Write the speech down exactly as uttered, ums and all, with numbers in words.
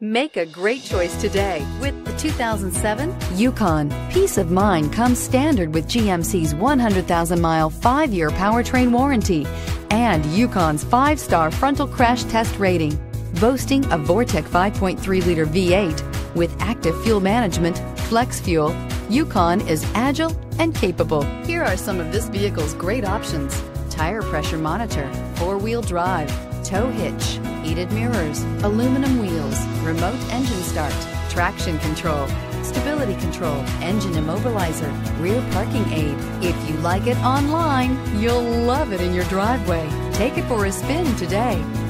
Make a great choice today with the two thousand seven Yukon. Peace of mind comes standard with G M C's one hundred thousand mile five-year powertrain warranty and Yukon's five-star frontal crash test rating. Boasting a Vortec five point three liter V eight with active fuel management, flex fuel, Yukon is agile and capable. Here are some of this vehicle's great options: tire pressure monitor, four-wheel drive, tow hitch, heated mirrors, aluminum wheels, remote engine start, traction control, stability control, engine immobilizer, rear parking aid. If you like it online, you'll love it in your driveway. Take it for a spin today.